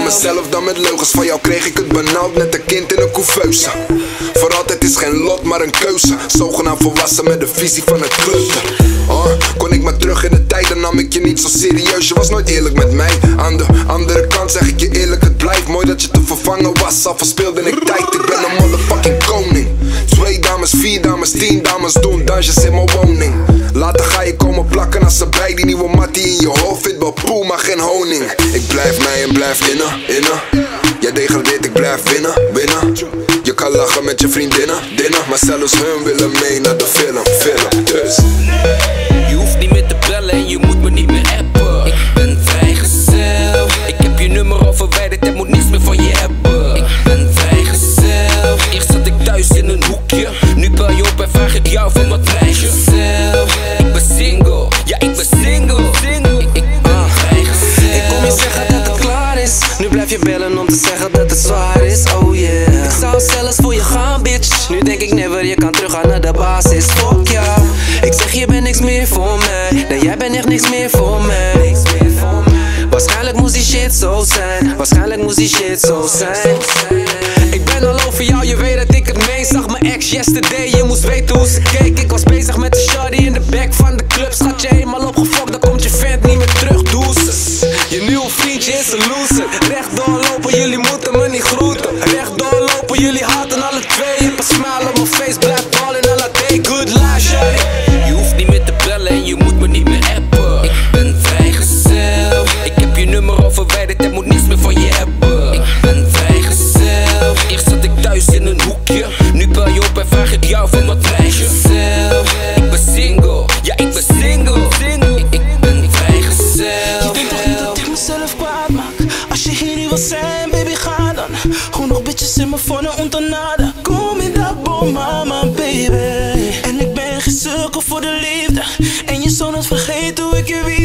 mezelf dan met leugens. Van jou kreeg ik het benauwd, net een kind in een couveuse. Voor altijd is geen lot, maar een keuze. Zogenaamd volwassen met de visie van een kleuter. Kon ik maar terug in de tijd, dan nam ik je niet zo serieus. Je was nooit eerlijk met mij. Aan de andere kant zeg ik je eerlijk, het blijft mooi dat je te vervangen was. Al verspeelde ik tijd, ik ben een motherfucking koning. 2 dames, 4 dames, 10 dames doen dansjes in mijn woning. Later ga je komen plakken als ze bij die nieuwe mattie in je hoofd vindt wel poe, maar geen honing. Ik blijf mij en blijf innen. Jij degradeert, ik blijf winnen. Je kan lachen met je vriendinnen, maar zelfs hun willen mee naar de film. Dus je hoeft niet meer te bellen en je moet me niet meer appen. Ik ben vrijgezel. Ik heb je nummer al verwijderd en moet niets meer van je hebben. Ik ben vrijgezel. Eerst zat ik thuis in een hoekje, nu bel je op en vraag ik jou van wat vrijgezel. Ik ben single, ja ik ben single. Ik ben vrijgezel. Ik kom je zeggen dat het klaar is. Nu blijf je bellen om te zeggen dat het zwaar is. Oh yeah. Ik zou zelfs voor je gaan, bitch. Nu denk ik never, je kan teruggaan naar de basis. Fuck jou. Ik zeg je bent niks meer voor mij. Nee, jij bent echt niks meer voor mij. Waarschijnlijk moest die shit zo zijn. Waarschijnlijk moest die shit zo zijn. Ik ben al over jou, je weet dat ik het meen. Zag mijn ex yesterday, je moest weten hoe ze keek. Ik was bezig met de shawty in de back van de club. Schat je eenmaal opgefokt, dan komt je vent niet meer terug, doeses. Je nieuwe vriendje is een loser. Recht doorlopen, jullie moeten me niet groeten. Recht doorlopen, jullie haten alle twee. Je hebt een smile op mijn face, blijf ballen en laat day. Good life, shawty. Je hoeft niet meer te bellen en je moet me niet meer appen. Ik ben vrijgezel. Ik heb je nummer al verwijderd en moet niets meer van je hebben. Ik ben vrijgezel. Eerst zat ik thuis in een hoekje, nu bel je op en vraag ik jou van wat vrijgezel. Ik ben single, ja ik ben single. Ik ben vrijgezel. Je denkt toch niet dat ik mezelf kwaad maak? Als je hier niet wil zijn, baby ga dan. Gewoon nog bitches in mijn vorne unternada. Kom in dat boom, mama, baby. En ik ben geen sukkel voor de liefde. En je zou nooit vergeten hoe ik je wie.